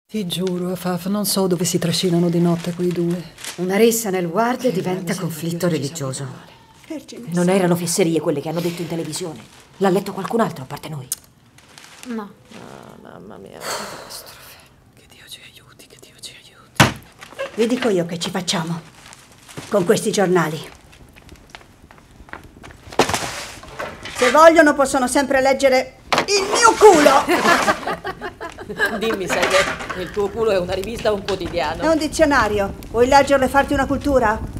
Ti giuro, Afaf, non so dove si trascinano di notte quei due. Una rissa nel ward diventa conflitto religioso. Non erano fesserie quelle che hanno detto in televisione. L'ha letto qualcun altro a parte noi? No. Oh, mamma mia, catastrofe. Che Dio ci aiuti, che Dio ci aiuti. Vi dico io che ci facciamo con questi giornali. Se vogliono possono sempre leggere il mio culo! Dimmi, sai che il tuo culo è una rivista o un quotidiano? È un dizionario. Vuoi leggerlo e farti una cultura?